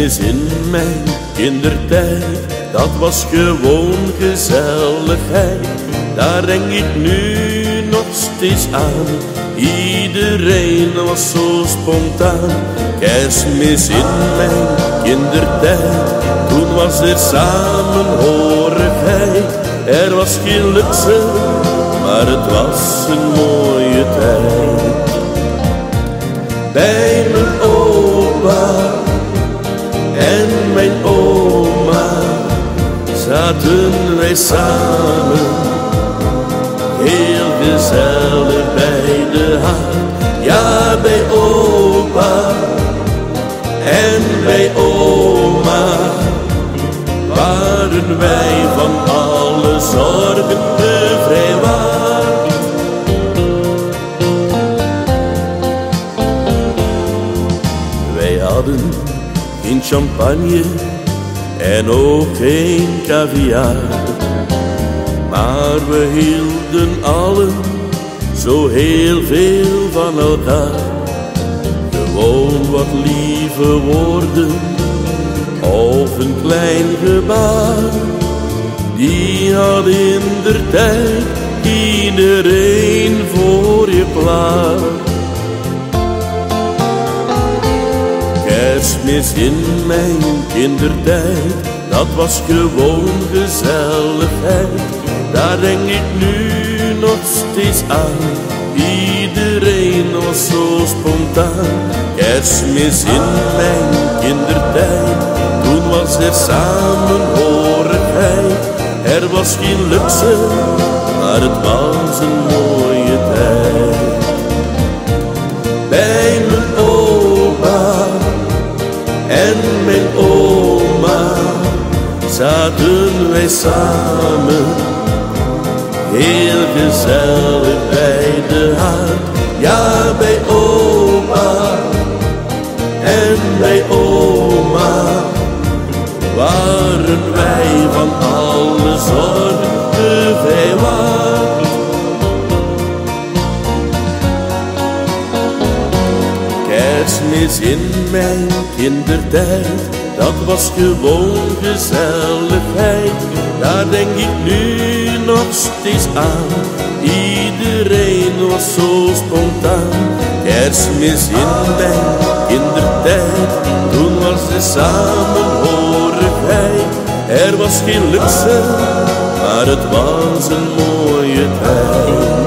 Kerstmis in mijn kindertijd, dat was gewoon gezelligheid. Daar denk ik nu nog steeds aan, iedereen was zo spontaan. Kerstmis in mijn kindertijd, toen was er samenhorigheid. Er was geen luxe, maar het was een mooie tijd. Bij mijn opa en mijn oma zaten wij samen, heel gezellig bij de haard. Ja, bij opa en bij oma waren wij van alle zorgen bevrijwaard. Wij hadden geen champagne en ook geen caviar, maar we hielden allen zo heel veel van elkaar. Gewoon wat lieve woorden of een klein gebaar, die had indertijd iedereen voor je klaar. Kerstmis in mijn kindertijd, dat was gewoon gezelligheid. Daar denk ik nu nog steeds aan, iedereen was zo spontaan. Kerstmis in mijn kindertijd, toen was er samenhorigheid. Er was geen luxe, maar het was een mooie tijd. Bij mijn opa en mijn oma zaten wij samen, heel gezellig bij de haard. Ja, bij opa en bij oma waren wij van alle zorgen bevrijwaard. Kerstmis in mijn kindertijd, dat was gewoon gezelligheid. Daar denk ik nu nog steeds aan, iedereen was zo spontaan. Kerstmis in mijn kindertijd, toen was er samenhorigheid. Er was geen luxe, maar het was een mooie tijd.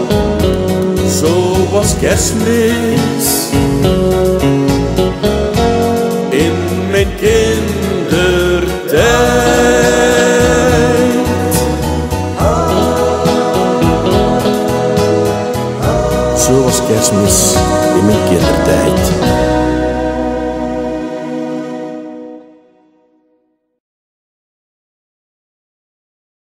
Zo was Kerstmis in mijn kindertijd. Zo was Kerstmis in mijn kindertijd.